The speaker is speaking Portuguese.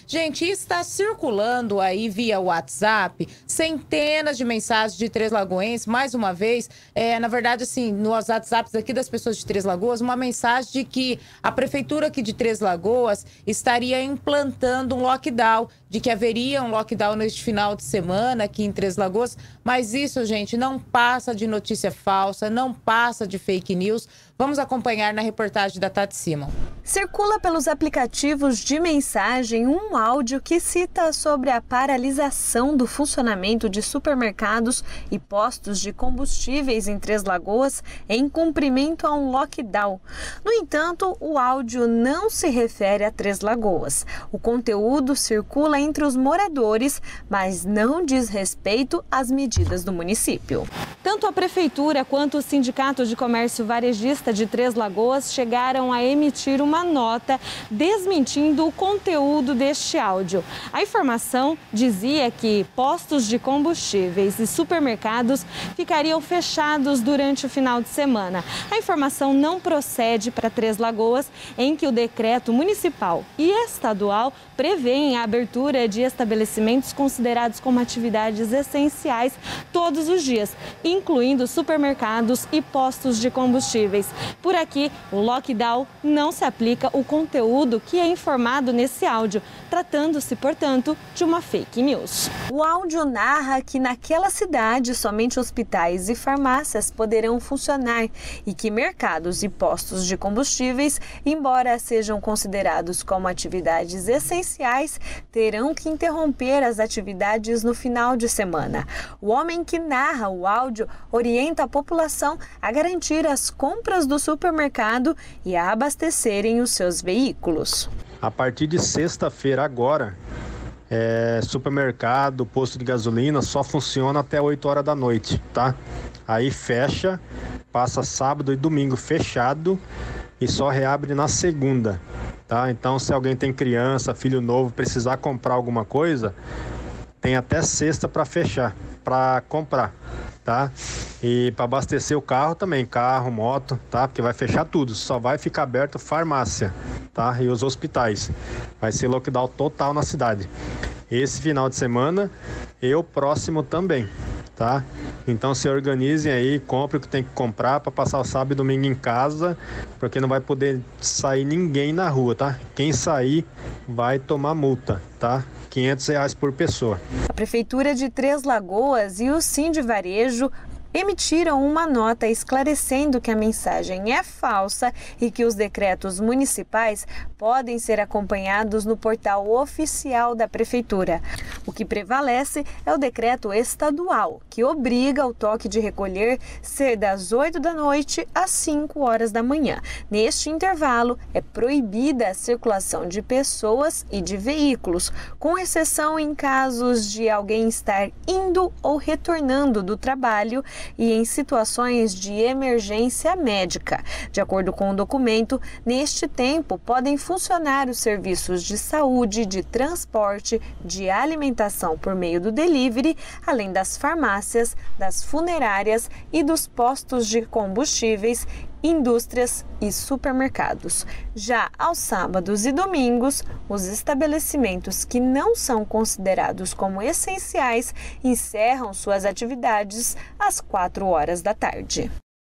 Gente, está circulando aí via WhatsApp centenas de mensagens de Três Lagoenses, mais uma vez, na verdade, assim, nos WhatsApps aqui das pessoas de Três Lagoas, uma mensagem de que a prefeitura aqui de Três Lagoas estaria implantando um lockdown, de que haveria um lockdown neste final de semana aqui em Três Lagoas, mas isso, gente, não passa de notícia falsa, não passa de fake news. Vamos acompanhar na reportagem da Tati Simon. Circula pelos aplicativos de mensagem um áudio que cita sobre a paralisação do funcionamento de supermercados e postos de combustíveis em Três Lagoas em cumprimento a um lockdown. No entanto, o áudio não se refere a Três Lagoas. O conteúdo circula entre os moradores, mas não diz respeito às medidas do município. Tanto a prefeitura quanto o Sindicato de Comércio Varejista de Três Lagoas chegaram a emitir uma nota desmentindo o conteúdo deste áudio. A informação dizia que postos de combustíveis e supermercados ficariam fechados durante o final de semana. A informação não procede para Três Lagoas, em que o decreto municipal e estadual prevêem a abertura de estabelecimentos considerados como atividades essenciais todos os dias, incluindo supermercados e postos de combustíveis. Por aqui, o lockdown não se aplica ao conteúdo que é informado nesse áudio, tratando-se, portanto, de uma fake news. O áudio narra que naquela cidade somente hospitais e farmácias poderão funcionar e que mercados e postos de combustíveis, embora sejam considerados como atividades essenciais, terão que interromper as atividades no final de semana. O homem que narra o áudio orienta a população a garantir as compras do supermercado e a abastecerem os seus veículos. A partir de sexta-feira agora, supermercado, posto de gasolina só funciona até 8 horas da noite, tá? Aí fecha, passa sábado e domingo fechado e só reabre na segunda, tá? Então, se alguém tem criança, filho novo, precisar comprar alguma coisa, tem até sexta para fechar, para comprar, tá? E para abastecer o carro também, carro, moto, tá? Porque vai fechar tudo, só vai ficar aberto farmácia, tá? E os hospitais. Vai ser lockdown total na cidade. Esse final de semana e o próximo também, tá? Então se organizem aí, compre o que tem que comprar para passar o sábado e domingo em casa, porque não vai poder sair ninguém na rua, tá? Quem sair vai tomar multa, tá? R$500 por pessoa. A Prefeitura de Três Lagoas e o Sindivarejo emitiram uma nota esclarecendo que a mensagem é falsa e que os decretos municipais podem ser acompanhados no portal oficial da Prefeitura. O que prevalece é o decreto estadual, que obriga o toque de recolher ser das 8 da noite às 5 horas da manhã. Neste intervalo, é proibida a circulação de pessoas e de veículos, com exceção em casos de alguém estar indo ou retornando do trabalho e em situações de emergência médica. De acordo com o documento, neste tempo podem funcionar os serviços de saúde, de transporte, de alimentação por meio do delivery, além das farmácias, das funerárias e dos postos de combustíveis, indústrias e supermercados. Já aos sábados e domingos, os estabelecimentos que não são considerados como essenciais encerram suas atividades às 4 horas da tarde.